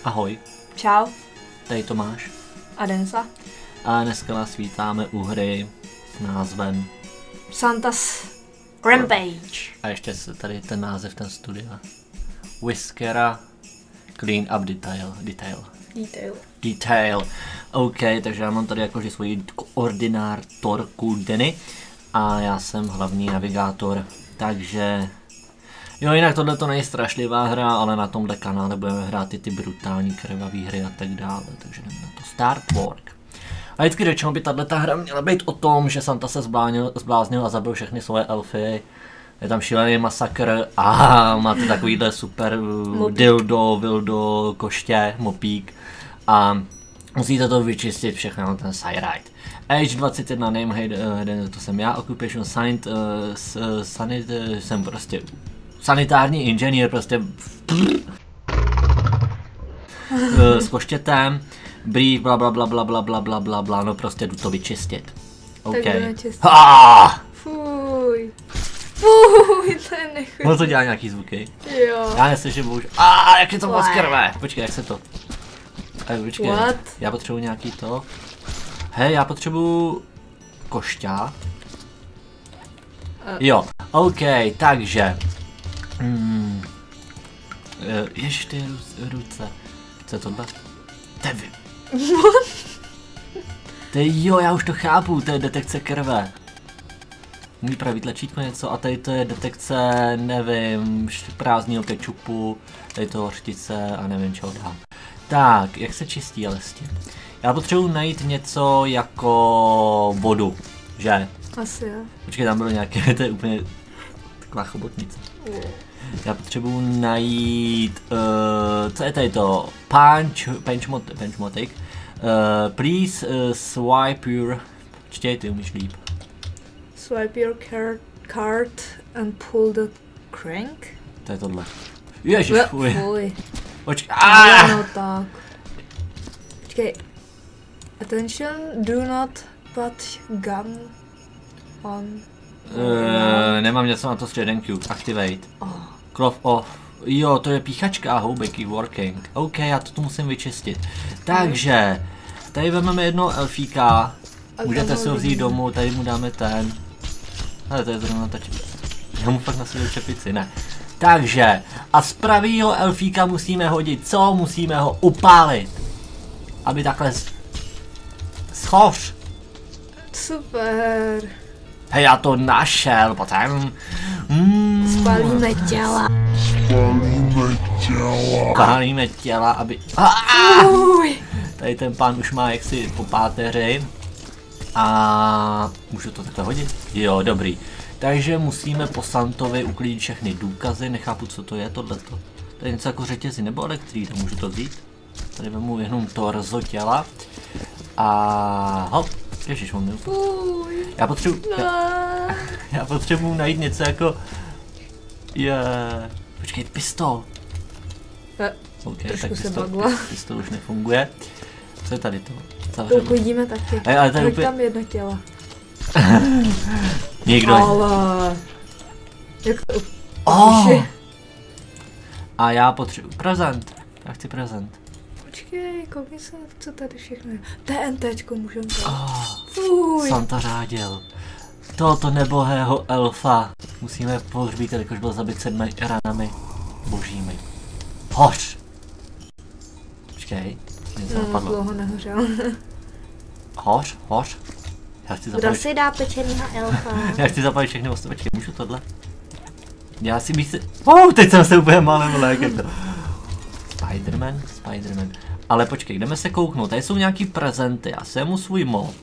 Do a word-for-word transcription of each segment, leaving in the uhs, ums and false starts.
Ahoj. Čau. Tady Tomáš. A Denisa. A dneska vás vítáme u hry s názvem Santa's Rampage. A ještě se tady ten název, ten studia. Whiskera Clean Up Detail. Detail. Detail. Detail. OK, takže já mám tady jakože svoji koordinátorku Denny a já jsem hlavní navigátor, takže jo, jinak tohle to není strašlivá hra, ale na tomhle kanále budeme hrát i ty brutální krvavé hry a tak dále, takže jdeme na to start work. A vždycky řečeno by tato hra měla být o tom, že Santa se zbláznil, zbláznil a zabil všechny svoje elfy. Je tam šílený masakr a máte takovýhle super Mopík. dildo, vildo, koště, mopík a musíte to vyčistit všechno na ten side ride. Age dvacet jedna, name, hej, to jsem já, occupation signed, uh, sanit, uh, jsem prostě sanitární inženýr, prostě uh, s koštětem, brief, bla bla bla bla bla bla bla bla bla, no prostě jdu to vyčistit. OK. Ah! Fuj. Fuj, to je nechutný. No to dělá nějaký zvuky. Jo. Já neslyším už. A jak je to moc krve. Počkej, jak se to. Ej, počkej. What? Já potřebuji nějaký to. Hej, já potřebuji košťa. Uh. Jo, OK, takže. Hmm. Ježiš, ty ruce. Co je tohle? Tevi. Ty jo, já už to chápu, to je detekce krve. Můj pravý tlačítko něco a tady to je detekce, nevím, prázdného kečupu, tady to hořtice a nevím čeho dál. Tak, jak se čistí ale s tím? Já potřebuji najít něco jako vodu, že? Asi jo. Počkej, tam bylo nějaké, to je úplně taková chobotnice. Já potřebuji najít, uh, co je tady to? Punch, punch, mot, punch motik. Uh, please uh, swipe your, počkej, ty umíš líp. Swipe your card, card and pull the crank. To je tohle. Ježiš, fuj. Fuj. Počkej, Ah! No tak. Počkej. Attention, do not put gum on. Uh, nemám něco na to s Red Q. Activate. Oh. Cloth off. Jo, to je píchačka a houbek i working. OK, já to tu musím vyčistit. Takže, tady vezmeme jednoho elfíka. Můžete si ho vzít domů, tady mu dáme ten. Ale to je zrovna ta čepice. Já mu fakt nasadil čepici, ne. Takže, a z pravýho elfíka musíme hodit co? Musíme ho upálit. Aby takhle schoř. Super. Hej, já to našel, potom. Mm. Spalíme těla. Spalíme těla. Spalíme těla, aby... Ah! Uj. Tady ten pán už má jaksi po páteři. A můžu to takhle hodit? Jo, dobrý. Takže musíme po Santovi uklidit všechny důkazy, nechápu, co to je tohleto. To je něco jako řetězy nebo elektrína, můžu to vzít? Tady vemu jenom torzo těla. A hop, ježiš, mám milku. Já potřebuji, já, já potřebuji najít něco jako, je, počkej, pistol. Okay, tak pistol, pistol už nefunguje. Co je tady to? To uklidíme taky. Hey, ale tady úplně... tam jedno tělo. Nikdo. Ale... Jak to... Oh. A já potřebuji prezent. Já chci prezent. Počkej, koukni se, co tady všechno je. TNTčko můžeme dát. Oh. Fuj. Santa řádil. Tohoto nebohého elfa musíme pohřbít, jakož byl zabit sedmi ranami božími. Hoř! Počkej. Něco no, napadlo. dlouho nehořel. Hoř, hoř. Já chci zapálit... Kdo si dá pečenýho elfa? Já chci zapálit všechny ostrečky, můžu tohle? Já si myslím... Oh, teď jsem se úplně malým lékem. Spiderman, Spiderman. Ale počkej, jdeme se kouknout, tady jsou nějaký prezenty, já jsem mu svůj mob.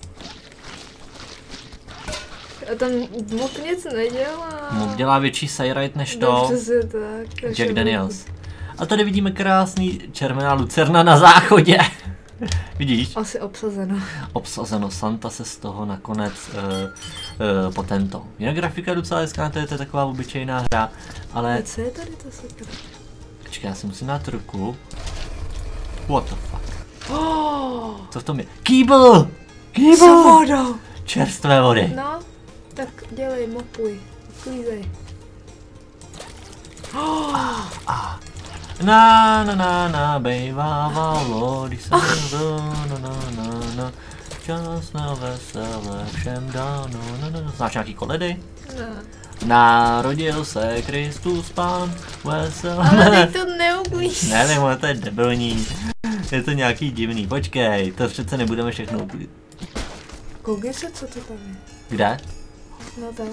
A ten mob nic nedělá. Mob dělá větší sajrajt než to. No, přesně tak. Jack Daniels. A tady vidíme krásný červená lucerna na záchodě. Vidíš? Asi obsazeno. Obsazeno, Santa se z toho nakonec uh, uh, potento. Jinak grafika docela hezká, to je taková obyčejná hra, ale... A co je tady to super? Počkej, já si musím dát ruku. What the fuck? Oh. Co v tom je? Kýbl! Kýbl! S vodou! Čerstvé vody. No, tak dělej, mopuj, uklízej. Oh. Ah, ah. Na na na na bejvávalo, když se do na na na na čas na veselé všem dáno, na na na. Znáš nějaký koledy? Ne. Narodil se Kristus Pán, veselé. Ale ty to neuklíš. Nevím, ale to je debilní. Je to nějaký divný, počkej, to přece nebudeme všechno uklít. Koukej se, co to tam je. Kde? No tam.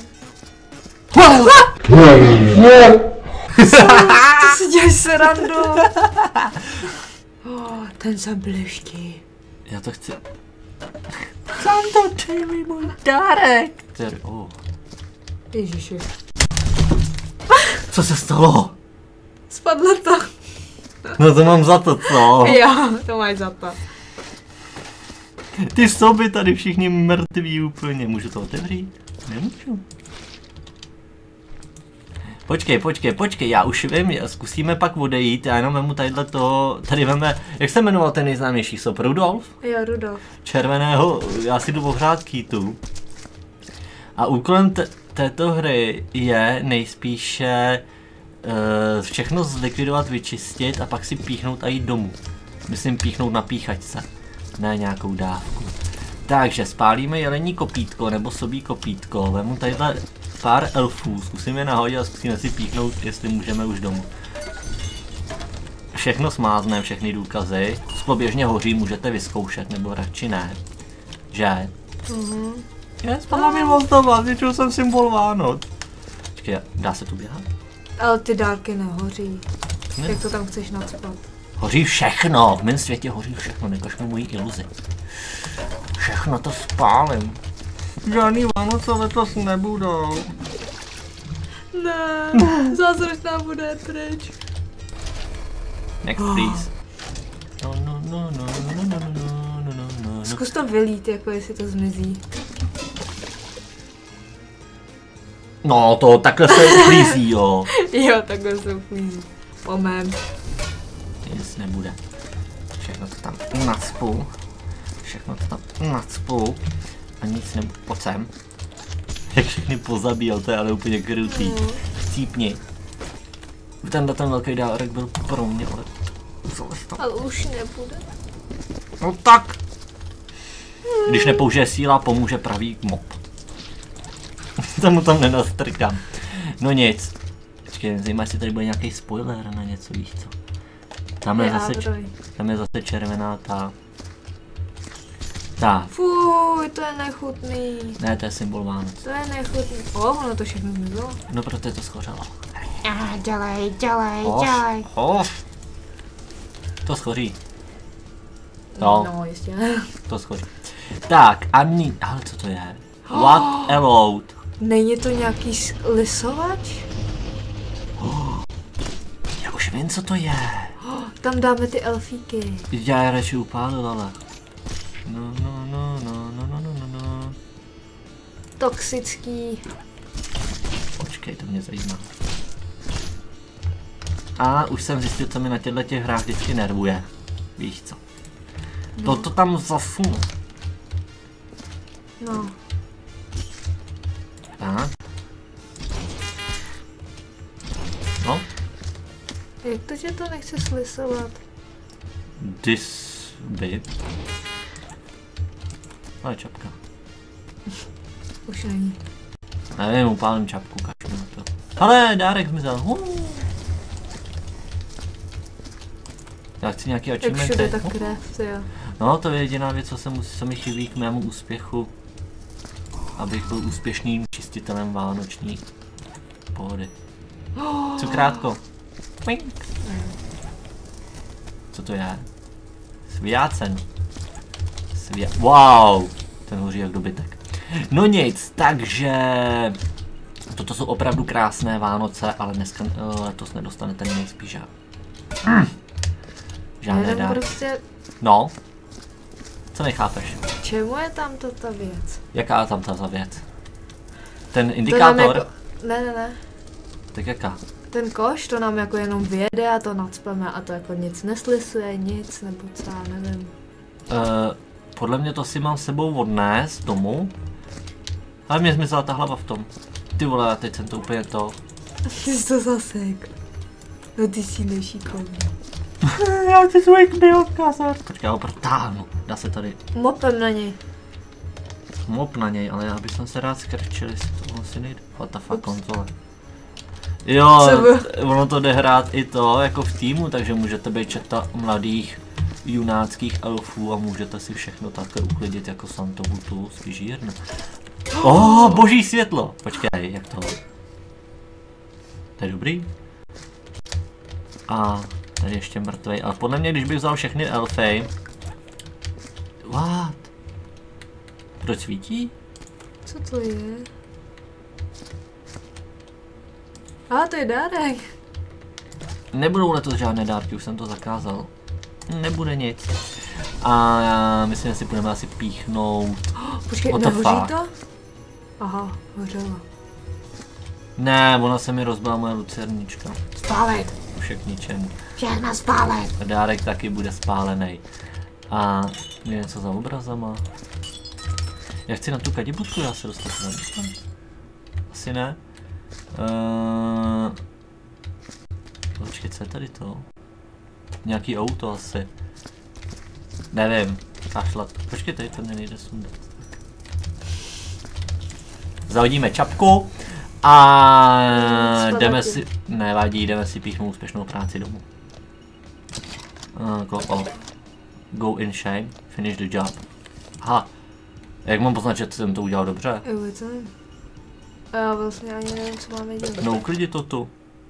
To si děláš srandu. Oh, ten jsem bleští. Já to chci. Sám to dej mi můj dárek. Který, oh. Ježiši. Co se stalo? Spadlo to. No to mám za to, co? Jo, to máš za to. Ty soby tady všichni mrtví úplně. Můžu to otevřít? Nemůžu. Počkej, počkej, počkej, já už vím, zkusíme pak odejít, já jenom vemu tadyhle to, tady veme, jak se jmenoval ten nejznámější sob, Rudolf? Jo, Rudolf. Červeného, já si jdu ohřát kýtu. A úkolem této hry je nejspíše uh, všechno zlikvidovat, vyčistit a pak si píchnout a jít domů. Myslím píchnout na píchačce, ne nějakou dávku. Takže spálíme jelení kopítko nebo sobí kopítko, vemu tadyhle pár elfů, zkusím je nahodit a zkusíme si píchnout, jestli můžeme už domů. Všechno smázne, všechny důkazy. Sklo běžně hoří, můžete vyzkoušet, nebo radši ne. Že? Mhm. Je, spadla mi mozdova, zničil jsem symbol Vánoc. Počkej, dá se tu běhat? Ale ty dárky nehoří. Ne. Jak to tam chceš nacpat? Hoří všechno, v mém světě hoří všechno, nekaž mi moji iluzi. Všechno to spálím. Žádný Vánoce letos nebudou. Ne, zázračná bude pryč. Next please. No, no, no, no, no, no, no, no, no, no. Zkus to vylít, jako jestli to zmizí. No to takhle se uklízí, jo. Jo, takhle se uklízí. Po mém. Nic nebude. Všechno to tam nacpu. Všechno to tam nacpu. A nic nebude. Pojď sem. Jak všechny pozabíjel, to je ale úplně krutý. Mm. Chcípni. Tenhle ten velký dárek byl pro mě, ale... Ale už nebude. No tak. Když nepoužije síla, pomůže pravý mob. Tomu tam nenastrkám. No nic. Počkej, zajímá, jestli tady bude nějaký spoiler na něco, víš co. Tam je, zase, tam je zase červená ta... Ta. Fuj, to je nechutný. Ne, to je symbol Vánoc. To je nechutný. O, ono to všechno zmizelo. No proto je to schořelo. Ah, dělej, dělej, Hof, dělej. hof. To schoří. No, No, jistě. to schoří. Tak, a ní... Ale co to je? What allowed? Není to nějaký s- lisovač? Já už vím, co to je. Tam dáme ty elfíky. Já je radši upálil, ale... No, no, no, no, no, no, no, no, no. Toxický. Počkej, to mě zajímá. A už jsem zjistil, co mi na těchto těch hrách vždycky nervuje. Víš co? No. To to tam zasunu. No. Tak. No, Jak to, že to nechce slisovat? this bit. Ale čapka. Už není. Nevím, upálím čapku, kašlu na to. Ale dárek zmizel. Uh. Já chci nějaký Jak achievement. všude ta krev, jo. No, to je jediná věc, co, se musí, co mi chybí k mému úspěchu. Abych byl úspěšným čistitelem vánoční pohody. Cukrátko. Pink. Co to je? Svijácen. Svia... Wow! Ten hoří jak dobytek. No nic, takže... Toto jsou opravdu krásné Vánoce, ale dneska letos nedostanete nejspíš žádné. Mm. Žádné Jenom dárky. prostě, No. Co nechápeš? čemu je tam to ta věc? Jaká tam ta za věc? Ten To nám indikátor? jako, ne, ne, ne. Tak jaká? Ten koš, to nám jako jenom vyjede a to nacpeme a to jako nic neslisuje, nic, nebo co, já nevím. Uh, podle mě to si mám s sebou odnést domů. Ale mě zmizela ta hlava v tom. Ty vole, a teď jsem to úplně to... Ty jsi to zasek. No ty jsi nešikovný. Já ti svůj kdy odkázat. Počkej, já ho protáhnu. Dá se tady Mopem na něj. mop na něj, ale já bych se rád skrčil, jestli to asi nejde. What the fuck, konzole. Jo, ono to jde hrát i to, jako v týmu, takže můžete být četa mladých junáckých elfů a můžete si všechno takhle uklidit jako Santovu tu svížírnu. Oh, boží světlo! Počkej, jak to? To je dobrý? A tady ještě mrtvej, ale podle mě, když bych vzal všechny elfy... What? Proč svítí? Co to je? A to je dárek. Nebudou letos žádné dárky, už jsem to zakázal. Nebude nic. A já myslím, že si budeme asi píchnout. Oh, počkej, nehoří to? Aha, hořela. Ne, ona se mi rozbila moje lucernička. Spálit. Už je k ničemu. Všechno spálit. A dárek taky bude spálený. A je něco za obrazama. Já chci na tu kadibutku, já se dostat na asi ne. Uh... Počkej, co je tady to? Nějaký auto asi. Nevím, kašlat. Počkej, tady to mě nejde sundat. Zahodíme čapku a jdeme si, nevadí, jdeme si píchnout úspěšnou práci domů. Uh, clock off. Go in shame, finish the job. Aha, jak mám poznat, že jsem to udělal dobře? Jo, to nevím. A já vlastně ani nevím, co máme dělat. No uklidí to tu.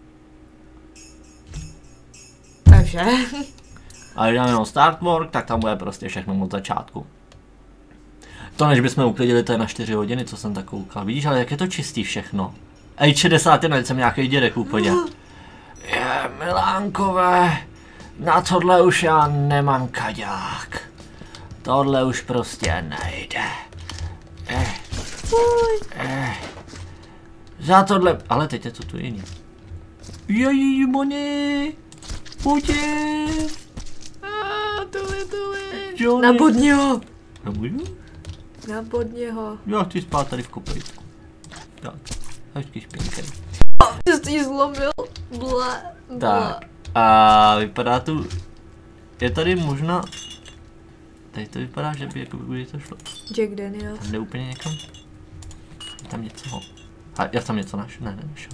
Takže. A když dáme jenom start work, tak tam bude prostě všechno od začátku. To než bychom uklidili, to je na čtyři hodiny, co jsem tak koukal. Vidíš, ale jak je to čistý všechno. Ej, šedesát jedna, jsem nějaký dědek úplně. Je, milánkové, na tohle už já nemám kaďák. Tohle už prostě nejde. Eh, eh, za tohle, ale teď je to tu jiný. Její, moni, pojďte. A tohle, tohle. Johnny. Na bodního. Na bodního? Na bodního. Já chci spát tady v kopejsku. Tak, hezky špinkem. Ty jsi ji zlomil. Bla, bla. Tak, a vypadá tu, je tady možná, tady to vypadá, že by jako by to šlo. Jack Daniels. Tam jde úplně někam. Je tam něco. A já jsem něco našel, ne, ne, našel.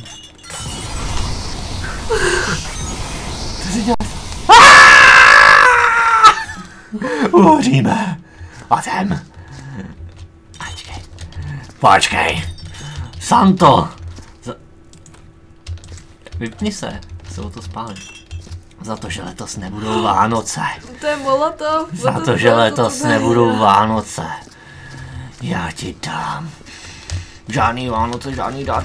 Co si děláš? Uhoříme. A sem. Počkej. Počkej. Santo. Za... Vypni se. Se o to spálit. Za to, že letos nebudou Vánoce. To je molotov. Za to, že letos nebudou Vánoce. Já ti dám. Žádný Vánoce, žádný dar.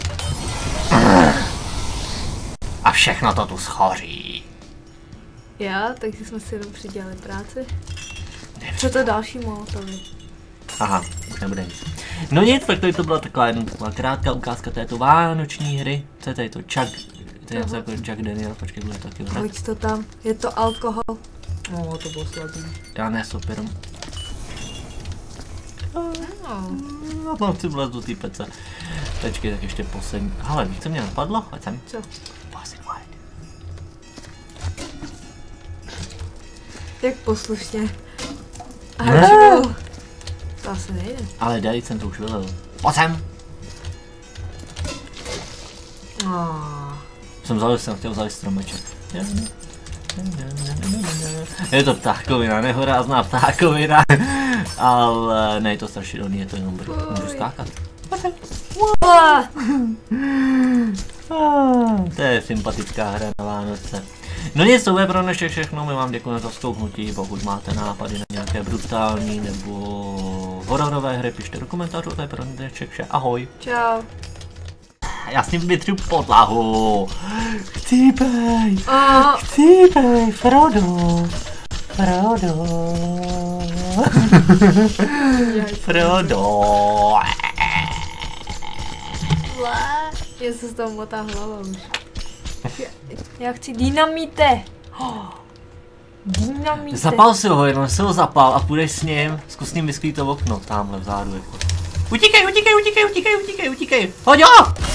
A všechno to tu schoří. Já, takže jsme si jenom přidělali práci. Co to další molotovy? Aha, už nebude nic. No nic, tak tady to byla taková jenom taková krátká ukázka této vánoční hry. Co je tady to? Chuck. To je něco jako Jack Daniel, počkej, bude taky hra. Hoď to tam, je to alkohol. No, to bylo slabý. Já ne, sopěrom. A tam chci vlez do té pece. Počkej, tak ještě poslední. Hele, víš, co mě napadlo? Ať sem. Co? Bossy White. Jak poslušně. A hračku. To asi nejde. Ale dej, jsem to už vylil. Pojď sem. Oh. Jsem vzal, jsem chtěl vzal stromeček. Je to ptákovina, nehorázná ptákovina. Ale ne, je to strašidelný, je to jenom brý. Můžu skákat. To je sympatická hra na Vánoce. No nic, to bude pro dnešek všechno, my vám děkujeme za vstoupnutí, pokud máte nápady na nějaké brutální nebo hororové hry, pište do komentářů, to je pro dnešek vše, ahoj. Čau. Já s ním vytřu podlahu. Chcípej, Oh. chcípej, Frodo, Frodo, Frodo. Já se z toho motá hlava už. Já, já chci dynamite. Oh. Dynamite. Zapal si ho, jenom si ho zapal a půjdeš s ním, zkus s ním vysklít to okno, tamhle vzadu jako. Utíkej, utíkej, utíkej, utíkej, utíkej, utíkej, hoď ho!